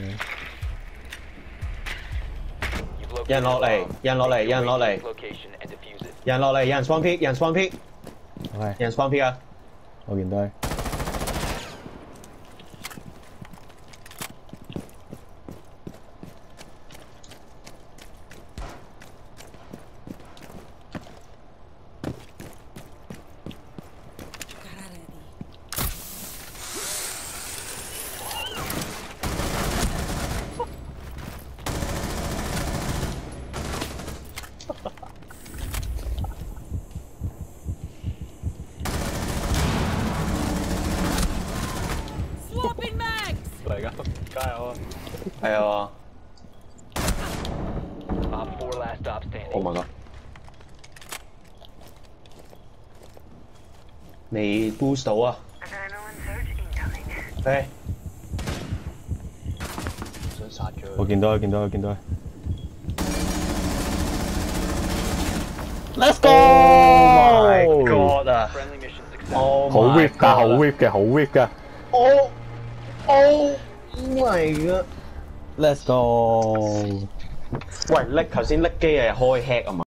有人落嚟，有人落嚟，有人落嚟，有人落嚟，有人 spawn pick， 有人 spawn pick， 有人 spawn pick 啊！ 我見到佢。嚟㗎，加油啊！ 係啊 ！Oh my god！ 未 boost 到啊！誒，想殺咗佢。 我見到佢，見到佢，見到佢。Let's go！Oh my god 啊！ 好 whip 㗎，好 whip 嘅，好 whip 嘅。 Oh my god！ Let's go！ 喂，頭先甩機係開 hack 啊嘛？